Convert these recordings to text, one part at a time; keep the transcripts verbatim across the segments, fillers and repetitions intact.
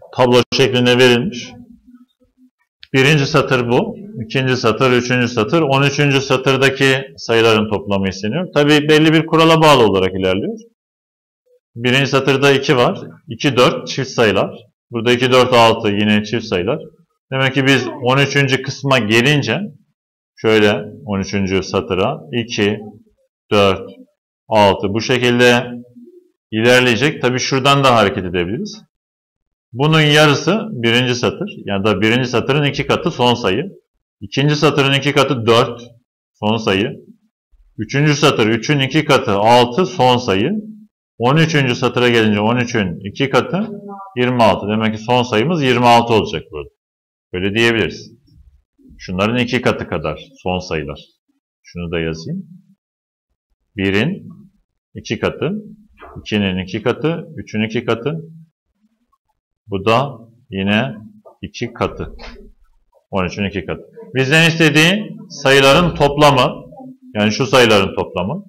tablo şeklinde verilmiş. Birinci satır bu. İkinci satır, üçüncü satır. on üçüncü satırdaki sayıların toplamı isteniyor. Tabii belli bir kurala bağlı olarak ilerliyor. Birinci satırda iki var. iki, dört çift sayılar. Burada iki, dört, altı yine çift sayılar. Demek ki biz on üçüncü kısma gelince şöyle on üçüncü satıra iki, dört, altı bu şekilde ilerleyecek. Tabii şuradan da hareket edebiliriz. Bunun yarısı birinci satır. Yani da birinci satırın iki katı son sayı. İkinci satırın iki katı dört son sayı. Üçüncü satır üçün iki katı altı son sayı. on üçüncü satıra gelince on üçün iki katı yirmi altı. Demek ki son sayımız yirmi altı olacak burada. Böyle diyebiliriz. Şunların iki katı kadar son sayılar. Şunu da yazayım. birin iki katı, ikinin iki katı, üçün iki katı. Bu da yine iki katı. on üçün iki katı. Bizden istediği sayıların toplamı. Yani şu sayıların toplamı.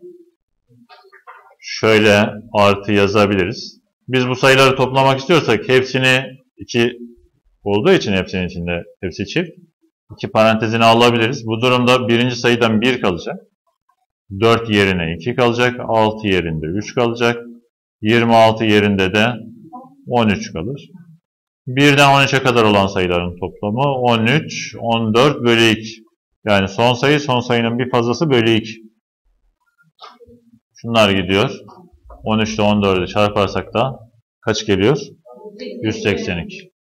Şöyle artı yazabiliriz. Biz bu sayıları toplamak istiyorsak hepsini iki olduğu için hepsinin içinde hepsi çift. iki parantezine alabiliriz. Bu durumda birinci sayıdan bir kalacak. dört yerine iki kalacak. altı yerinde üç kalacak. yirmi altı yerinde de on üç kalır. birden on üçe kadar olan sayıların toplamı on üç, on dört bölü iki. Yani son sayı son sayının bir fazlası bölü iki. Şunlar gidiyor. on üç ile on dördü çarparsak da kaç geliyor? yüz seksen iki.